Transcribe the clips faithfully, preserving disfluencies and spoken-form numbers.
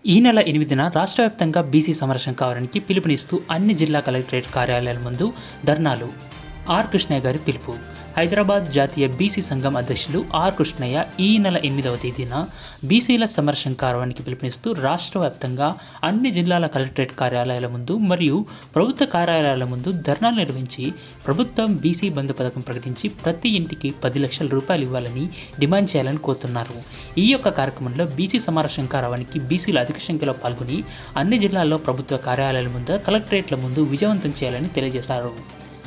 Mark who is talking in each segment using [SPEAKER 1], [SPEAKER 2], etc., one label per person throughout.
[SPEAKER 1] ఈ నెల ఎనిమిదిన రాష్ట్ర వ్యాప్తంగా బీసీ సమరశం కావడానికి పిలుపునిస్తూ అన్ని జిల్లా కలెక్టరేట్ కార్యాలయాల ముందు ధర్నాలు. ఆర్ కృష్ణయ్య గారి పిలుపు. హైదరాబాద్ జాతీయ బీసీ సంఘం అధ్యక్షులు ఆర్ కృష్ణయ్య ఈ నెల ఎనిమిదవ తేదీన బీసీల సమరశం కార్యక్రమానికి పిలుపునిస్తూ రాష్ట్ర వ్యాప్తంగా అన్ని జిల్లాల కలెక్టరేట్ కార్యాలయాల ముందు మరియు ప్రభుత్వ కార్యాలయాల ముందు ధర్నాలు నిర్వహించి ప్రభుత్వం బీసీ బంధు పథకం ప్రకటించి ప్రతి ఇంటికి పది లక్షల రూపాయలు ఇవ్వాలని డిమాండ్ చేయాలని కోరుతున్నారు. ఈ యొక్క కార్యక్రమంలో బీసీ సమరశం కార్యక్రమానికి బీసీలు అధిక సంఖ్యలో పాల్గొని అన్ని జిల్లాల్లో ప్రభుత్వ కార్యాలయాల ముందు కలెక్టరేట్ల ముందు విజయవంతం చేయాలని తెలియజేశారు.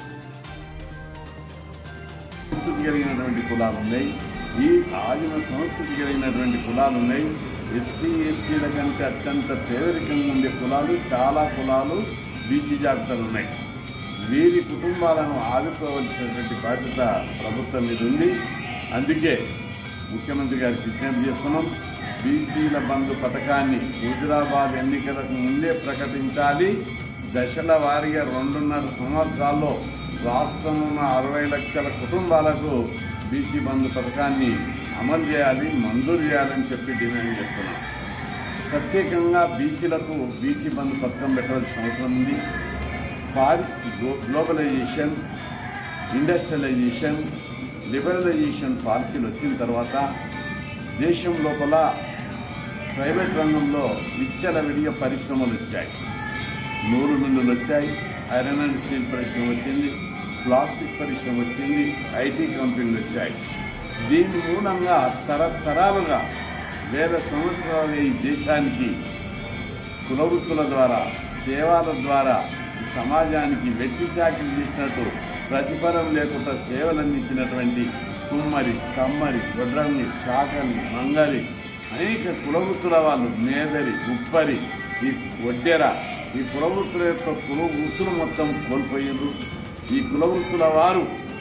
[SPEAKER 2] కలిగినటువంటి కులాలు ఉన్నాయి, ఈ ఆదిమ సంస్కృతి కలిగినటువంటి కులాలు ఉన్నాయి. ఎస్సీ ఎస్టీల కంటే అత్యంత పేదరికంగా ఉండే కులాలు చాలా కులాలు బీసీ జాబితాలు ఉన్నాయి. వీరి కుటుంబాలను ఆదుకోవాల్సినటువంటి బాధ్యత ప్రభుత్వం మీద ఉంది. అందుకే ముఖ్యమంత్రి గారికి విజ్ఞప్తి చేస్తున్నాం, బీసీల బంధు పథకాన్ని హుజురాబాద్ ఎన్నికలకు ముందే ప్రకటించాలి. దశల వారీగా రెండున్నర సంవత్సరాల్లో రాష్ట్రంలో ఉన్న అరవై లక్షల కుటుంబాలకు బీసీ బంధు పథకాన్ని అమలు చేయాలి, మంజూరు చేయాలని చెప్పి డిమాండ్ చేస్తున్నాం. ప్రత్యేకంగా బీసీలకు బీసీ బంధు పథకం పెట్టవలసిన అవసరం ఉంది. పారి గ్లోబలైజేషన్, ఇండస్ట్రియలైజేషన్, లిబరలైజేషన్ పాలసీలు వచ్చిన తర్వాత దేశం లోపల ప్రైవేట్ రంగంలో విచ్చలవిడిగా పరిశ్రమలు వచ్చాయి. నూలు మిల్లులు వచ్చాయి, ఐరన్ అండ్ స్టీల్ పరిశ్రమ వచ్చింది, ప్లాస్టిక్ పరిశ్రమ వచ్చింది, ఐటీ కంపెనీలు వచ్చాయి. దీని మూలంగా తరతరాలుగా వేల సంవత్సరాలు ఈ దేశానికి కులవృత్తుల ద్వారా, సేవల ద్వారా సమాజానికి వెట్టి చాకిరి చేసినట్టు ప్రతిఫలం లేకుండా సేవలు అందించినటువంటి కుమ్మరి, కమ్మరి, గొడ్రంగి, చాకలి, మంగలి అనేక కులవృత్తుల వాళ్ళు, మేదరి, ఉప్పరి, ఈ వడ్డెర, ఈ కులవృత్తుల యొక్క కుల వృత్తులు మొత్తం కోల్పోయారు. ఈ కులవృత్తుల వారు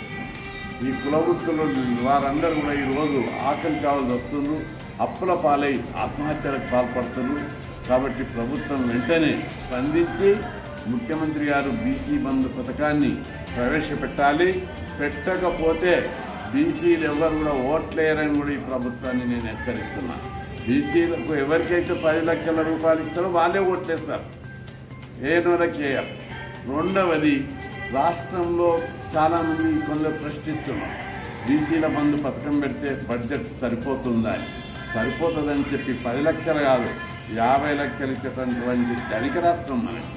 [SPEAKER 2] ఈ కులవృత్తుల వారందరూ కూడా ఈరోజు ఆకలి కావాల్సి వస్తున్నారు, అప్పుల పాలై ఆత్మహత్యలకు పాల్పడుతున్నారు. కాబట్టి ప్రభుత్వం వెంటనే స్పందించి ముఖ్యమంత్రి గారు బీసీ బంధు పథకాన్ని ప్రవేశపెట్టాలి. పెట్టకపోతే బీసీలు ఎవరు కూడా ఓట్లేరని కూడా ఈ ప్రభుత్వాన్ని నేను హెచ్చరిస్తున్నాను. బీసీలకు ఎవరికైతే పది లక్షల రూపాయలు ఇస్తారో వాళ్ళే ఓట్లేస్తారు, ఏ నెలకి చేయాలి. రెండవది, రాష్ట్రంలో చాలామంది కొందరు ప్రశ్నిస్తున్నారు, బీసీల బంధు పథకం పెడితే బడ్జెట్ సరిపోతుందా అని. సరిపోతుందని చెప్పి పది లక్షలు కాదు యాభై లక్షలు ఇచ్చేటటువంటి ధనిక రాష్ట్రం మనకి.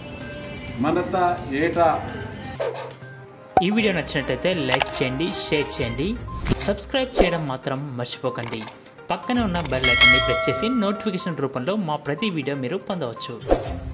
[SPEAKER 2] మనత ఏటా
[SPEAKER 1] ఈ వీడియో నచ్చినట్లయితే లైక్ చేయండి, షేర్ చేయండి, సబ్స్క్రైబ్ చేయడం మాత్రం మర్చిపోకండి. పక్కనే ఉన్న బెల్ ఐకాన్ని ప్రెస్ చేసి నోటిఫికేషన్ రూపంలో మా ప్రతి వీడియో మీరు పొందవచ్చు.